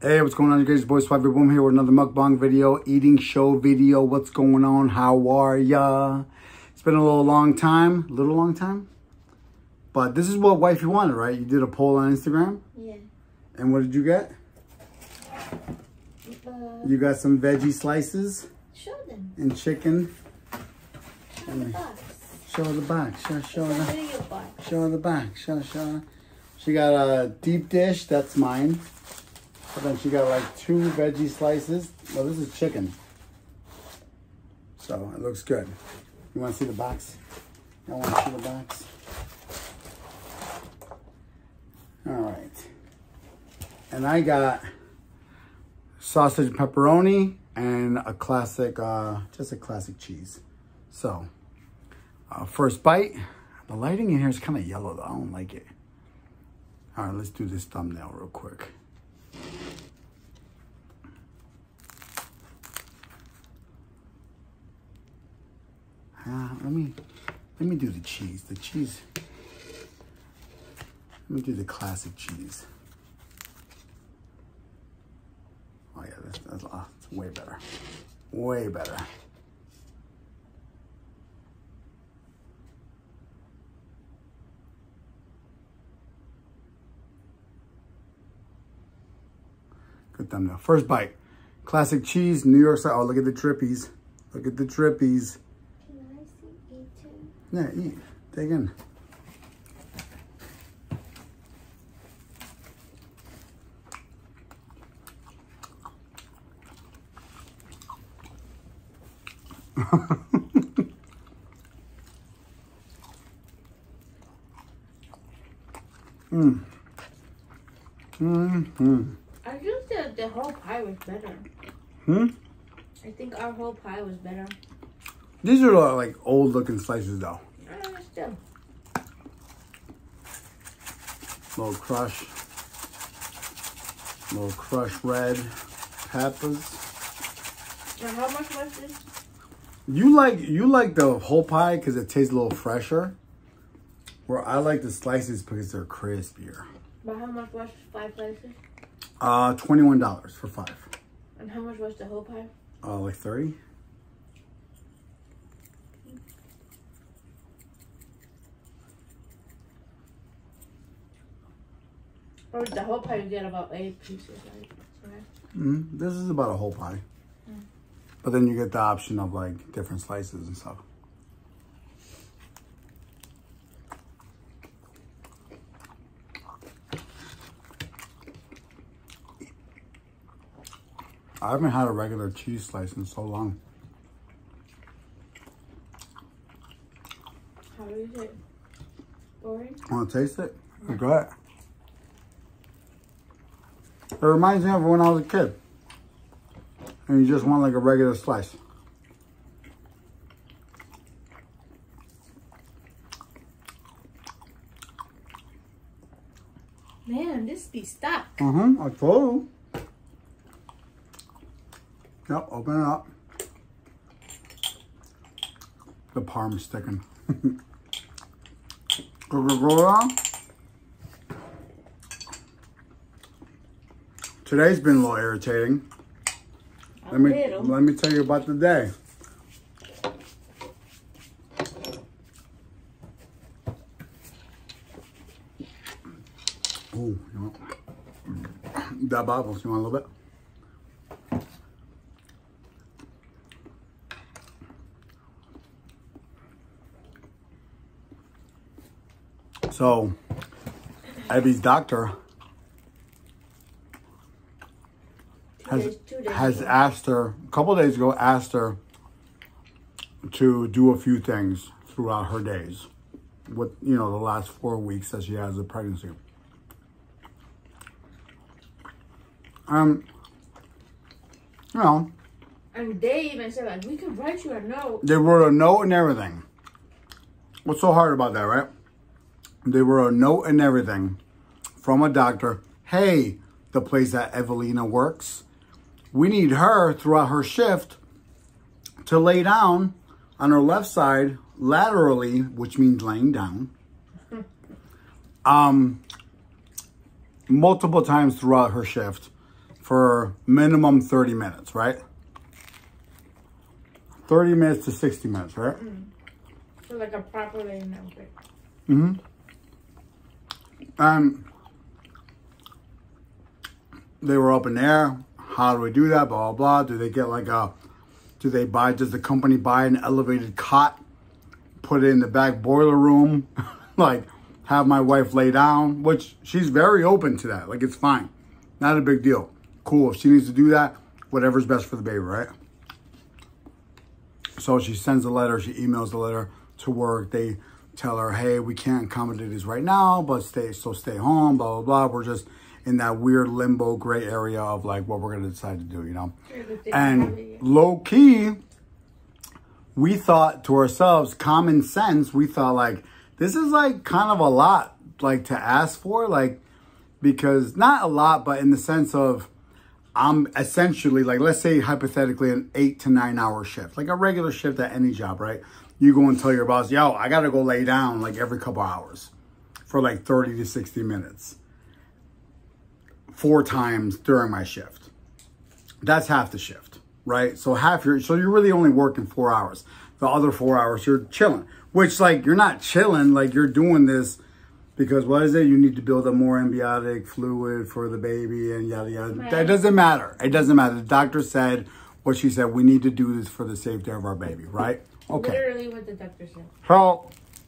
Hey, what's going on, you guys? Boy Swagger Boom here with another mukbang video, eating show video. What's going on? How are ya? It's been a long time, but this is what wifey wanted, right? You did a poll on Instagram? Yeah. And what did you get? You got some veggie slices. Show them. And chicken. Show the box. Show the back. Show the Video box. Show the back. Show. She got a deep dish. That's mine. But then she got like 2 veggie slices. Well, this is chicken. So it looks good. You want to see the box? I want to see the box. All right. And I got sausage and pepperoni and a classic, just a classic cheese. So, first bite. The lighting in here is kind of yellow though. I don't like it. All right, let's do this thumbnail real quick. Let me do the cheese. Let me do the classic cheese. Oh yeah, that's way better. Way better. Good thumbnail. First bite. Classic cheese, New York style. Oh, look at the drippies. Look at the drippies. Can I see eat too? Yeah, eat. Dig in. I think the whole pie was better. I think our whole pie was better. These are like old looking slices though. Still. Little crushed red peppers. Now how much was this? You like the whole pie because it tastes a little fresher. Where I like the slices because they're crispier. But how much was 5 slices? $21 for 5. And how much was the whole pie? Like 30. Or the whole pie you get about 8 pieces, right? This is about a whole pie. But then you get the option of like different slices and stuff. I haven't had a regular cheese slice in so long. How is it? Boring? Want to taste it? Go ahead. It reminds me of when I was a kid. And you just want like a regular slice. Man, this be stuck. I told you. Yep, open it up. The parm's sticking. Today's been a little irritating. Let me tell you about the day. Oh, you know, that bubbles. You want a little bit? So, Abby's doctor has asked her, a couple of days ago, asked her to do a few things throughout her days. With, you know, the last 4 weeks that she has a pregnancy. You know. And they even said, like, we can write you a note. They wrote a note and everything. What's so hard about that, right? They wrote a note and everything from a doctor. Hey, the place that Evelina works, we need her throughout her shift to lay down on her left side laterally, which means laying down, multiple times throughout her shift for minimum 30 minutes, right? 30 minutes to 60 minutes, right? So like a proper laying down break. They were up in there. How do we do that? Blah, blah, blah. Do they get like a, does the company buy an elevated cot, put it in the back boiler room, like have my wife lay down, which she's very open to that. Like, it's fine. Not a big deal. Cool. If she needs to do that, whatever's best for the baby, right? So she sends a letter. She emails the letter to work. They tell her, hey, we can't accommodate this right now, but stay home, blah, blah, blah. We're just in that weird limbo gray area of like what we're going to decide to do, you know? And low key, we thought to ourselves, common sense, we thought like, this is like kind of a lot like to ask for, like, because not a lot, but in the sense of I'm essentially like, let's say hypothetically an 8 to 9 hour shift, like a regular shift at any job, right? You go and tell your boss, yo, I got to go lay down like every couple hours for like 30 to 60 minutes. 4 times during my shift. That's half the shift, right? So you're really only working 4 hours. The other 4 hours you're chilling, which like you're not chilling, like you're doing this because what is it? You need to build up more amniotic fluid for the baby and yada yada. Right. That doesn't matter. It doesn't matter. The doctor said what she said. We need to do this for the safety of our baby, right? Okay. Literally what the doctor said. So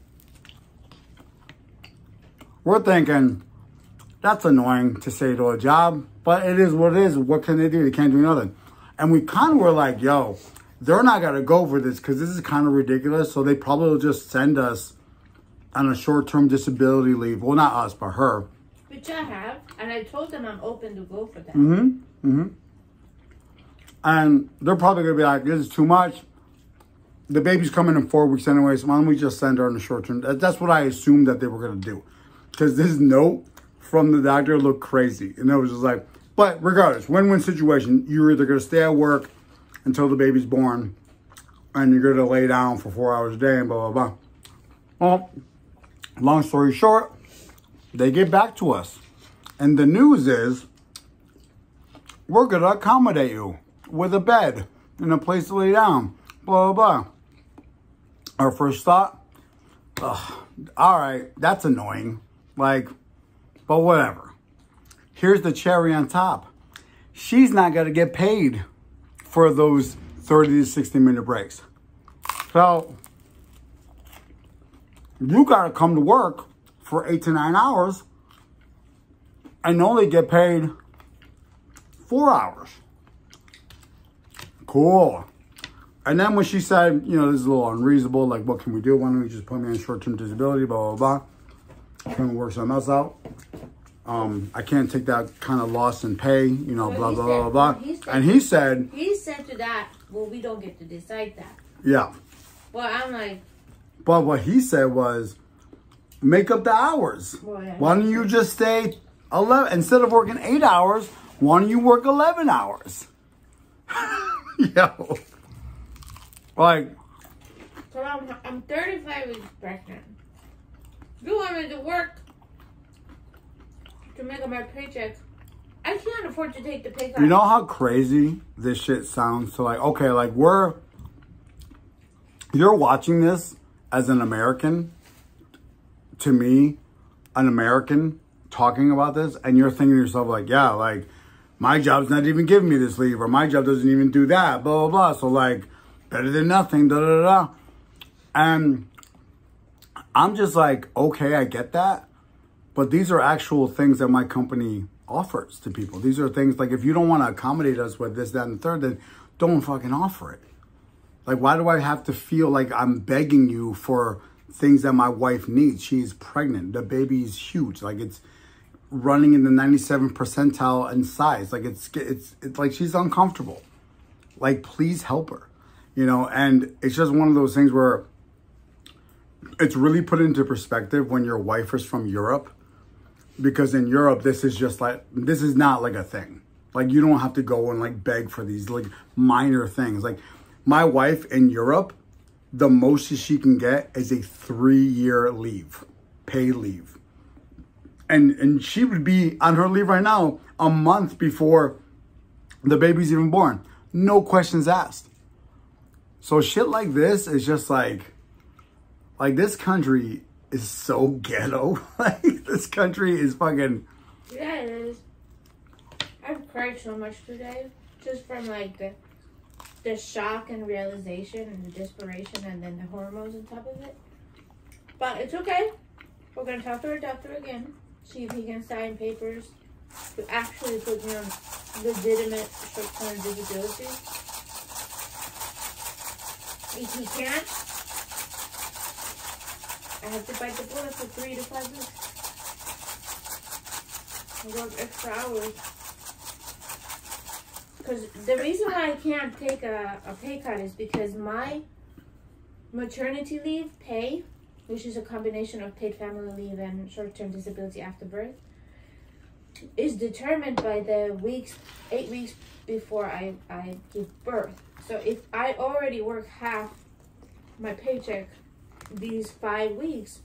we're thinking, that's annoying to say to a job, but it is what it is. What can they do? They can't do nothing. And we kind of were like, yo, they're not going to go for this because this is kind of ridiculous. So they probably will just send us on a short-term disability leave. Well, not us, but her. Which I have. And I told them I'm open to go for that. And they're probably going to be like, this is too much. The baby's coming in 4 weeks anyway, so why don't we just send her on a short-term? That's what I assumed that they were going to do. Because this note from the doctor looked crazy. And it was just like, but regardless, win-win situation. You're either going to stay at work until the baby's born, and you're going to lay down for 4 hours a day and blah, blah, blah. Well, long story short, they get back to us. And the news is, we're going to accommodate you with a bed and a place to lay down, blah, blah, blah. Our first thought, all right, that's annoying. Like, but whatever. Here's the cherry on top. She's not going to get paid for those 30 to 60 minute breaks. So you got to come to work for 8 to 9 hours and only get paid 4 hours. Cool. And then when she said, you know, this is a little unreasonable, like, what can we do? Why don't you just put me on short-term disability, blah, blah, blah. Trying to work something else out. I can't take that kind of loss in pay, you know, blah, blah, blah, blah, blah. And he said to that, well, we don't get to decide that. Yeah. Well, I'm like. But what he said was, make up the hours. Well, yeah, why don't you just stay 11, instead of working 8 hours, why don't you work 11 hours? Yo. Like. So I'm 35 weeks pregnant. You want me to work to make up my paycheck? I can't afford to take the pay cut. You know how crazy this shit sounds? So like, okay, like you're watching this as an American, to me, an American talking about this, and you're thinking to yourself like, yeah, like, my job's not even giving me this leave, or my job doesn't even do that, blah, blah, blah. So like, better than nothing, da, da, da, da. And I'm just like, okay, I get that. But these are actual things that my company offers to people. These are things like, if you don't want to accommodate us with this, that, and the third, then don't fucking offer it. Like, why do I have to feel like I'm begging you for things that my wife needs? She's pregnant. The baby is huge. Like, it's running in the 97th percentile in size. Like, it's like she's uncomfortable. Like, please help her. You know, and it's just one of those things where it's really put into perspective when your wife is from Europe. Because in Europe, this is not like a thing. Like, you don't have to go and like beg for these like minor things. Like, my wife in Europe, the most she can get is a 3-year leave, pay leave. And she would be on her leave right now a month before the baby's even born. No questions asked. So shit like this is just like this country is so ghetto. Like, this country is fucking... Yeah, it is. I've cried so much today. Just from, like, the shock and realization and the desperation and then the hormones on top of it. But it's okay. We're going to talk to our doctor again. See if he can sign papers to actually put me on legitimate short-term disability. If he can't, I have to bite the bullet for 3 to 5 weeks. I work extra hours. Because the reason why I can't take a pay cut is because my maternity leave pay, which is a combination of paid family leave and short-term disability after birth, is determined by the 8 weeks before I give birth. So if I already work half my paycheck these 5 weeks,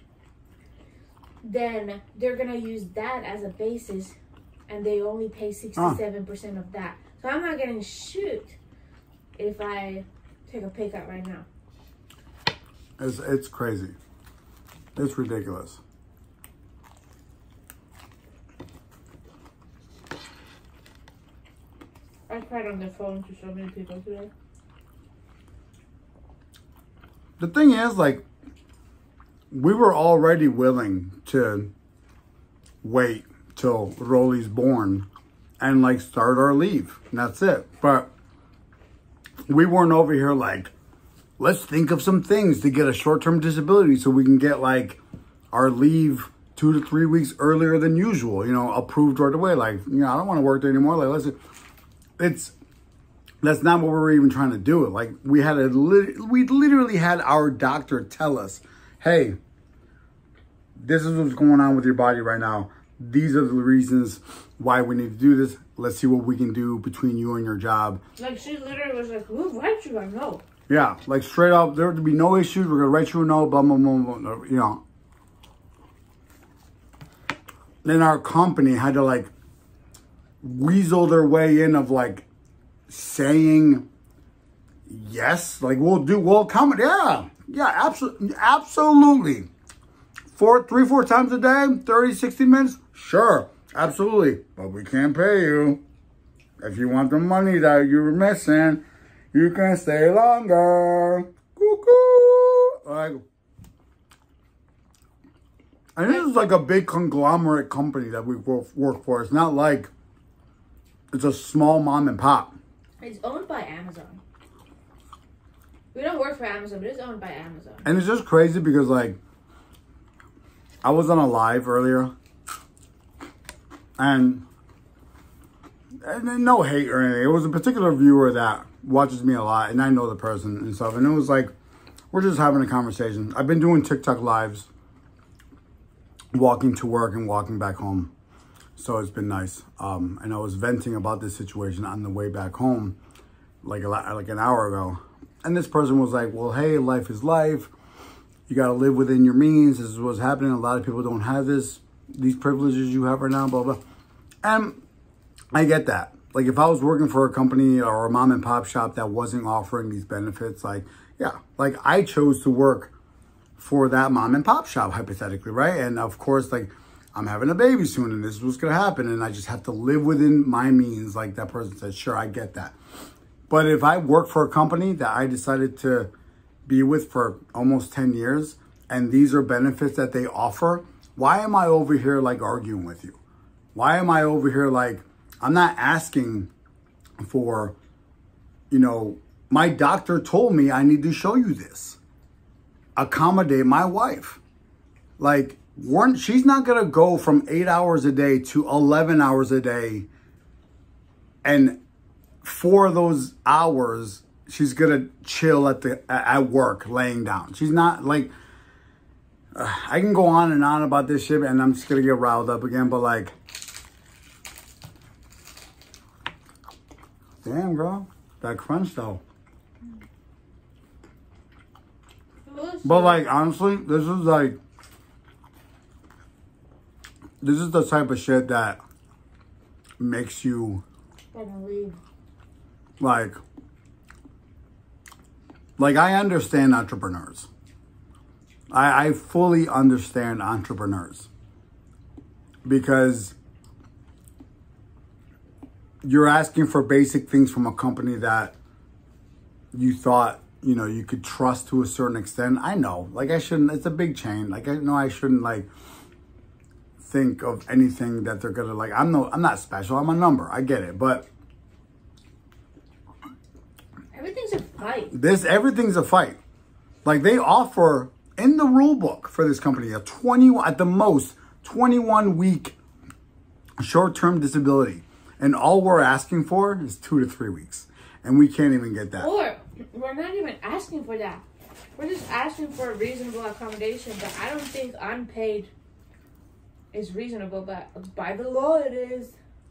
then they're going to use that as a basis, and they only pay 67% of that. So I'm not getting shit if I take a pay cut right now. It's crazy. It's ridiculous. I cried on the phone to so many people today. The thing is, like, we were already willing to wait till Rolly's born and, like, start our leave. And that's it. But we weren't over here like, let's think of some things to get a short-term disability so we can get, like, our leave 2 to 3 weeks earlier than usual, you know, approved right away. Like, you know, I don't want to work there anymore. Like, that's not what we were even trying to do. Like, we literally had our doctor tell us, hey, this is what's going on with your body right now. These are the reasons why we need to do this. Let's see what we can do between you and your job. Like, she literally was like, who writes you a note? Yeah, like, straight up, there would be no issues. We're going to write you a note, blah, blah, blah, blah, you know. Then our company had to, like, weasel their way in of, like, saying yes. Like, we'll come. Yeah, absolutely. 3-4 times a day, 30, 60 minutes. Sure, absolutely. But we can't pay you. If you want the money that you were missing, you can stay longer. Cuckoo. Like, and this is like a big conglomerate company that we work for. It's not like it's a small mom and pop. It's owned by Amazon. We don't work for Amazon, but it's owned by Amazon. And it's just crazy because, like, I was on a live earlier, and no hate or anything. It was a particular viewer that watches me a lot, and I know the person and stuff. And it was like, we're just having a conversation. I've been doing TikTok lives, walking to work and walking back home. So it's been nice. And I was venting about this situation on the way back home, like an hour ago. And this person was like, well, hey, life is life. You got to live within your means. This is what's happening. A lot of people don't have these privileges you have right now, blah, blah. And I get that. Like, if I was working for a company or a mom and pop shop that wasn't offering these benefits, like, yeah, like, I chose to work for that mom and pop shop, hypothetically, right? And of course, like, I'm having a baby soon and this is what's going to happen. And I just have to live within my means. Like that person said, sure, I get that. But if I work for a company that I decided to be with for almost 10 years, and these are benefits that they offer, why am I over here, like, arguing with you? Why am I over here, like, I'm not asking for, you know, my doctor told me I need to show you this. Accommodate my wife. Like, she's not going to go from 8 hours a day to 11 hours a day. And 4 of those hours, she's going to chill at work, laying down. She's not, like, I can go on and on about this shit, and I'm just going to get riled up again. But, like, damn, girl. That crunch, though. But, like, honestly, this is the type of shit that makes you gonna leave. Like I understand entrepreneurs. I fully understand entrepreneurs. Because you're asking for basic things from a company that you thought, you know, you could trust to a certain extent. I know, like I shouldn't, it's a big chain. Like I know I shouldn't like think of anything that they're gonna like, I'm not special, I'm a number, I get it, but everything's a fight. Everything's a fight. Like they offer in the rule book for this company at the most 21-week short-term disability. And all we're asking for is 2 to 3 weeks. And we can't even get that. Or we're not even asking for that. We're just asking for a reasonable accommodation. But I don't think unpaid is reasonable. But by the law, it is.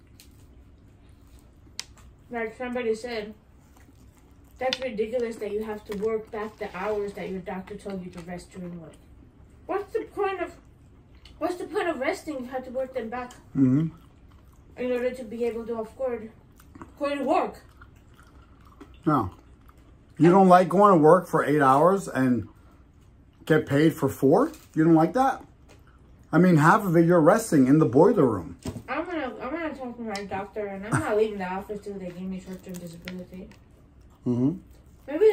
Like somebody said, that's ridiculous that you have to work back the hours that your doctor told you to rest during work. What's the point of resting? You have to work them back in order to be able to afford going to work. No. You don't like going to work for 8 hours and get paid for 4? You don't like that? I mean, half of it you're resting in the boiler room. I'm gonna talk to my doctor, and I'm not leaving the office till they give me short-term disability. Maybe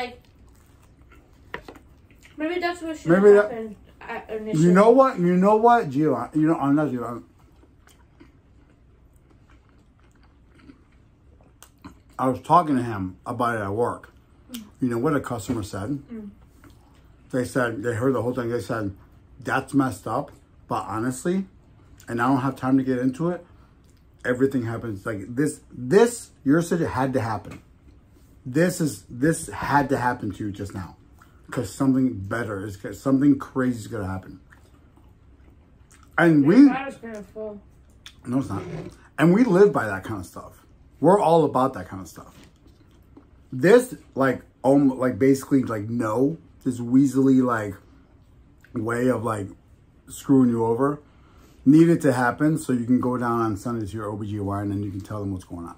that's what should happen initially. You know what, Gio? You know, I'm not Gio. I was talking to him about it at work. You know what a customer said? They said, they heard the whole thing. They said, that's messed up. But honestly, and I don't have time to get into it, everything happens. Like this, your situation had to happen. This had to happen to you just now. Because something better something crazy is going to happen. And No, it's not. And we live by that kind of stuff. We're all about that kind of stuff. This, basically, no, this weaselly, way of, screwing you over needed to happen so you can go down on Sunday to your OBGYN and you can tell them what's going on.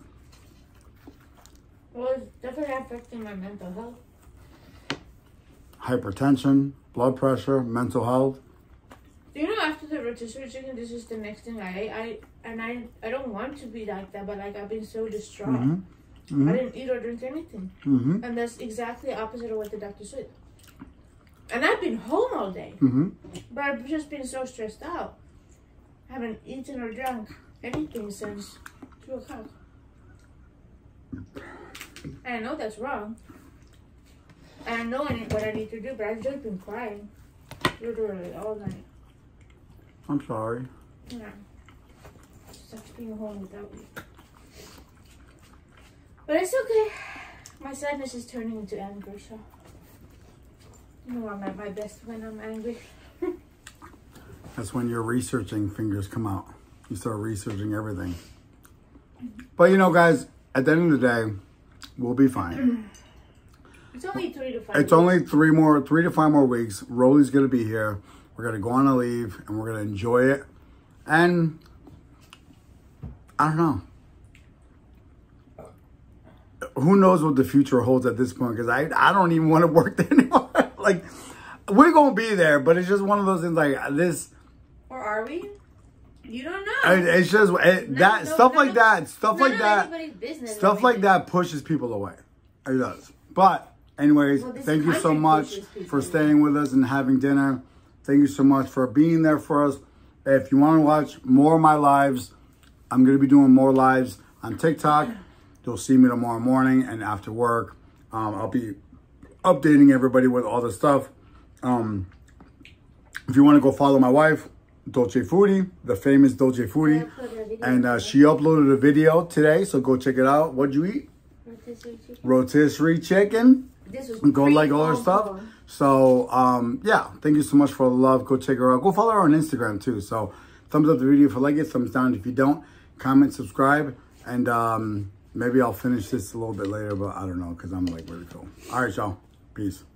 Well, it's definitely affecting my mental health. Hypertension, blood pressure, mental health. You know, after the rotisserie chicken, this is the next thing I don't want to be like that, but I've been so distraught. I didn't eat or drink anything. And that's exactly opposite of what the doctor said. And I've been home all day. But I've just been so stressed out. I haven't eaten or drunk anything since 2 o'clock. And I know that's wrong. And I know what I need to do, but I've just been crying. Literally all night. I'm sorry. Yeah. It sucks being home without me. But it's okay. My sadness is turning into anger, so... You know I'm at my best when I'm angry. That's when your researching fingers come out. You start researching everything. But you know, guys, at the end of the day, we'll be fine. It's only 3 to 5 It's weeks. only 3 to 5 more weeks. Rolly's going to be here. We're going to go on a leave and we're going to enjoy it. And I don't know. Who knows what the future holds at this point? Because I don't even want to work there anymore. We're going to be there, but it's just one of those things like this. Or are we? You don't know. It's just stuff like that pushes people away. It does. But anyways, thank you so much for staying with us and having dinner. Thank you so much for being there for us. If you want to watch more of my lives, I'm going to be doing more lives on TikTok. You'll see me tomorrow morning and after work. I'll be updating everybody with all the stuff. If you want to go follow my wife, Dolce Foodie, the famous Dolce Foodie. And she uploaded a video today, so go check it out. What'd you eat? Rotisserie chicken. Go like all her stuff. So, yeah, thank you so much for the love. Go check her out. Go follow her on Instagram, too. So, thumbs up the video if you like it. Thumbs down if you don't. Comment, subscribe. And maybe I'll finish this a little bit later, but I don't know because I'm ready to go. All right, y'all. Peace.